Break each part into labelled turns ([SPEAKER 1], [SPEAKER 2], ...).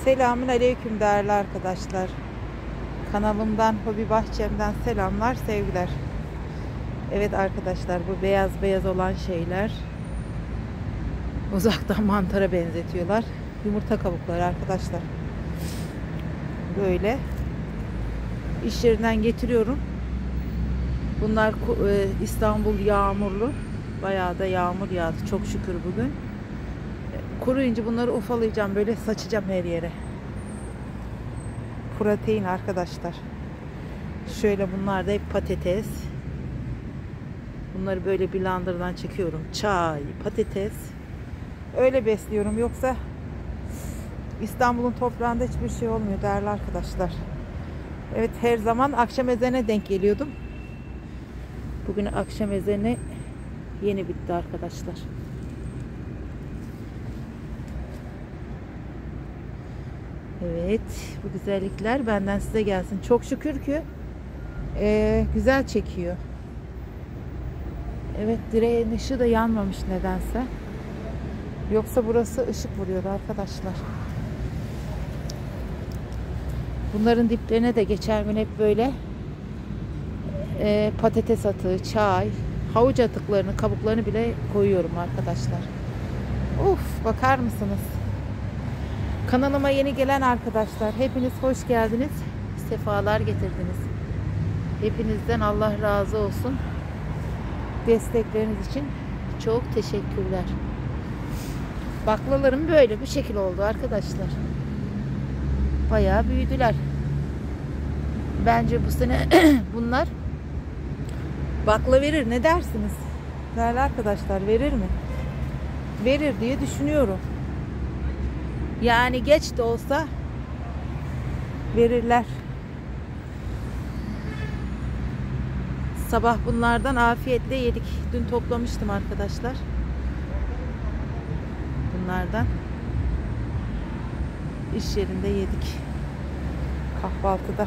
[SPEAKER 1] Selamün aleyküm değerli arkadaşlar. Kanalımdan, hobi bahçemden selamlar, sevgiler. Evet arkadaşlar, bu beyaz beyaz olan şeyler uzaktan mantara benzetiyorlar. Yumurta kabukları arkadaşlar. Böyle iş yerinden getiriyorum. Bunlar İstanbul yağmurlu. Bayağı da yağmur yağdı çok şükür bugün. Kuruyunca bunları ufalayacağım, böyle saçacağım her yere. Protein arkadaşlar. Şöyle, bunlar da hep patates. Bunları böyle blenderdan çekiyorum. Çay, patates. Öyle besliyorum. Yoksa İstanbul'un toprağında hiçbir şey olmuyor değerli arkadaşlar. Evet, her zaman akşam ezanına denk geliyordum. Bugün akşam ezanı yeni bitti arkadaşlar. Evet, bu güzellikler benden size gelsin. Çok şükür ki güzel çekiyor. Evet, direğin ışığı da yanmamış nedense. Yoksa burası ışık vuruyor arkadaşlar. Bunların diplerine de geçen gün hep böyle patates atığı, çay, havuç atıklarını, kabuklarını bile koyuyorum arkadaşlar. Of, bakar mısınız? Kanalıma yeni gelen arkadaşlar, hepiniz hoş geldiniz. Sefalar getirdiniz. Hepinizden Allah razı olsun. Destekleriniz için çok teşekkürler. Baklalarım böyle bir şekil oldu arkadaşlar. Bayağı büyüdüler. Bence bu sene bunlar bakla verir. Ne dersiniz? Değerli arkadaşlar, verir mi? Verir diye düşünüyorum. Yani geç de olsa verirler. Sabah bunlardan afiyetle yedik. Dün toplamıştım arkadaşlar. Bunlardan iş yerinde yedik. Kahvaltıda.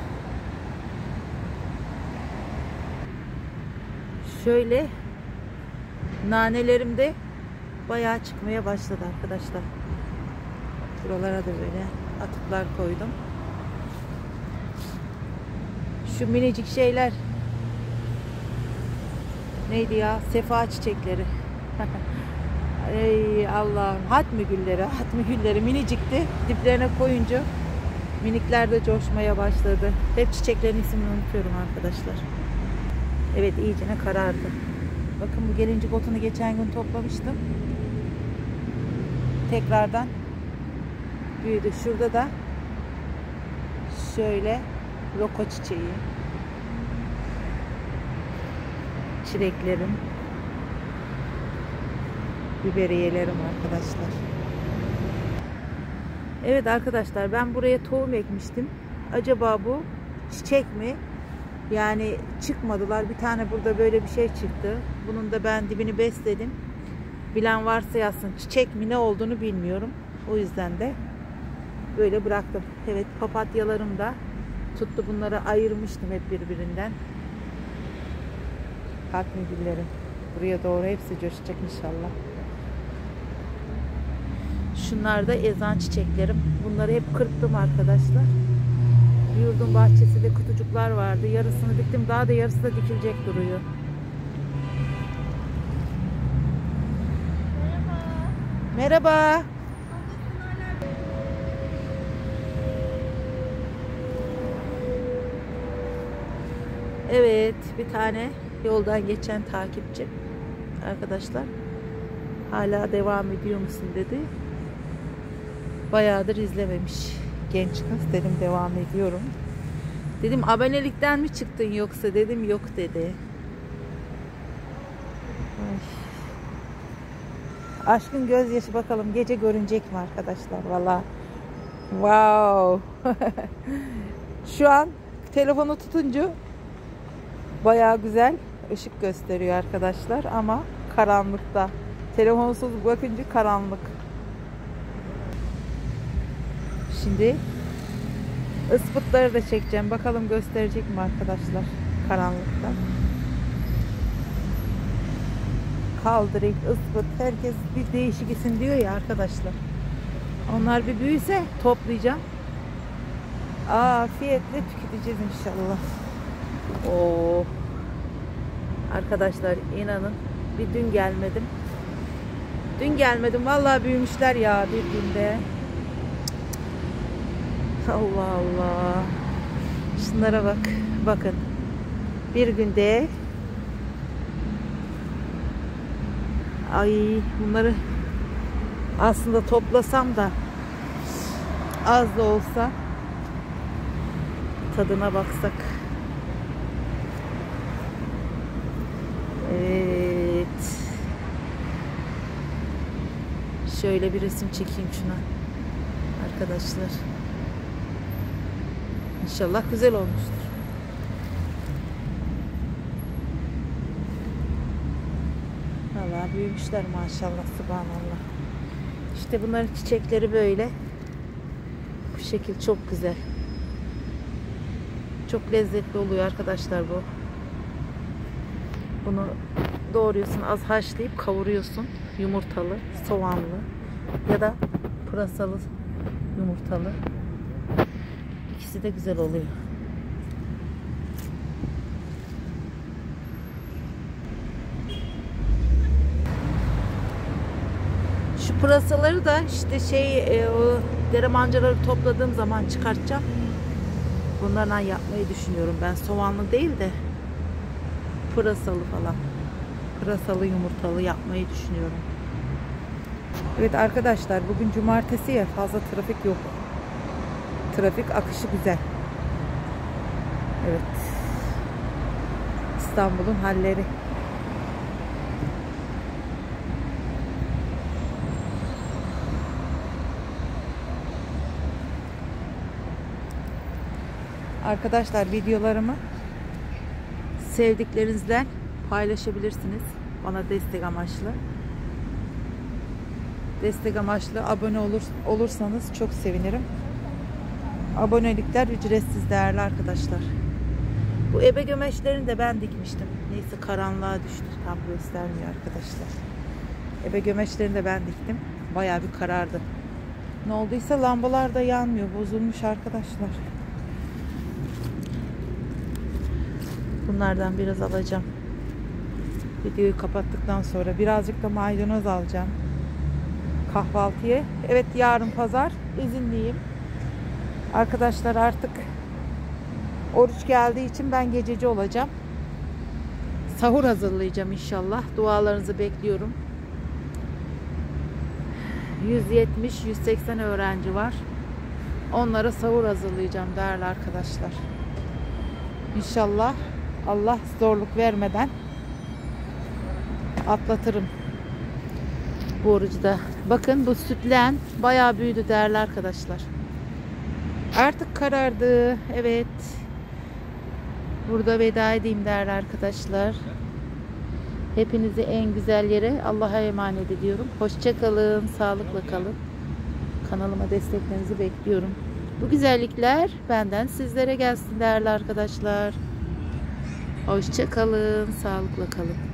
[SPEAKER 1] Şöyle nanelerim de bayağı çıkmaya başladı arkadaşlar. Buralara da böyle atıklar koydum. Şu minicik şeyler neydi ya? Sefa çiçekleri. Ey Allah'ım, hatmi gülleri minicikti. Diplerine koyunca minikler de coşmaya başladı. Hep çiçeklerin ismini unutuyorum arkadaşlar. Evet, iyicene karardı. Bakın, bu gelincik otunu geçen gün toplamıştım. Tekrardan büyüdü. Şurada da şöyle roko çiçeği, çileklerim, biberiyelerim arkadaşlar. Evet arkadaşlar, ben buraya tohum ekmiştim. Acaba bu çiçek mi? Yani çıkmadılar. Bir tane burada böyle bir şey çıktı. Bunun da ben dibini besledim. Bilen varsa yazsın. Çiçek mi, ne olduğunu bilmiyorum. O yüzden de böyle bıraktım. Evet, papatyalarım da tuttu. Bunları ayırmıştım hep birbirinden. Hatmi güllerim. Buraya doğru hepsi coşacak inşallah. Şunlar da ezan çiçeklerim. Bunları hep kırptım arkadaşlar. Yurdun bahçesinde kutucuklar vardı. Yarısını diktim. Daha da yarısı da dikilecek duruyor. Merhaba. Merhaba. Evet, bir tane yoldan geçen takipçi arkadaşlar, hala devam ediyor musun dedi. Bayağıdır izlememiş genç kız. Dedim devam ediyorum. Dedim abonelikten mi çıktın yoksa, dedim yok dedi. Ay. Aşkın gözyaşı, bakalım gece görünecek mi arkadaşlar? Valla wow. Şu an telefonu tutunca bayağı güzel ışık gösteriyor arkadaşlar, ama karanlıkta. Telefonsuz bakınca karanlık. Şimdi ıspıtları da çekeceğim. Bakalım gösterecek mi arkadaşlar karanlıkta. Kaldırık, ıspıt, herkes bir değişik isim diyor ya arkadaşlar. Onlar bir büyüse toplayacağım. Afiyetle tüketeceğiz inşallah. Oo. Arkadaşlar inanın bir dün gelmedim. Dün gelmedim. Vallahi büyümüşler ya bir günde. Allah Allah. Şunlara bak. Bakın. Bir günde. Ay bunları aslında toplasam da az da olsa tadına baksak. Evet. Şöyle bir resim çekeyim şuna. Arkadaşlar. İnşallah güzel olmuştur. Vallahi büyümüşler maşallah, subhanallah. İşte bunların çiçekleri böyle. Bu şekil çok güzel. Çok lezzetli oluyor arkadaşlar bu. Bunu doğruyorsun, az haşlayıp kavuruyorsun. Yumurtalı, soğanlı ya da pırasalı yumurtalı. İkisi de güzel oluyor. Şu pırasaları da işte o dere mancaları topladığım zaman çıkartacağım. Bunlardan yapmayı düşünüyorum ben. Soğanlı değil de pırasalı falan. Pırasalı yumurtalı yapmayı düşünüyorum. Evet arkadaşlar, bugün cumartesi ya, fazla trafik yok. Trafik akışı güzel. Evet. İstanbul'un halleri. Arkadaşlar videolarımı sevdiklerinizle paylaşabilirsiniz. Bana destek amaçlı. Destek amaçlı abone olursanız çok sevinirim. Abonelikler ücretsiz değerli arkadaşlar. Bu ebe gömeçlerini de ben dikmiştim. Neyse karanlığa düştü. Tam göstermiyor arkadaşlar. Ebe gömeçlerini de ben diktim. Bayağı bir karardı. Ne olduysa lambalar da yanmıyor. Bozulmuş arkadaşlar. Bunlardan biraz alacağım. Videoyu kapattıktan sonra birazcık da maydanoz alacağım. Kahvaltıya. Evet, yarın pazar izinliyim. Arkadaşlar artık oruç geldiği için ben gececi olacağım. Sahur hazırlayacağım inşallah. Dualarınızı bekliyorum. 170-180 öğrenci var. Onlara sahur hazırlayacağım değerli arkadaşlar. İnşallah Allah zorluk vermeden atlatırım bu orucu da. Bakın bu sütlen bayağı büyüdü değerli arkadaşlar. Artık karardı. Evet. Burada veda edeyim değerli arkadaşlar. Hepinizi en güzel yere Allah'a emanet ediyorum. Hoşça kalın, sağlıkla kalın. Kanalıma desteklerinizi bekliyorum. Bu güzellikler benden sizlere gelsin değerli arkadaşlar. Hoşça kalın, sağlıkla kalın.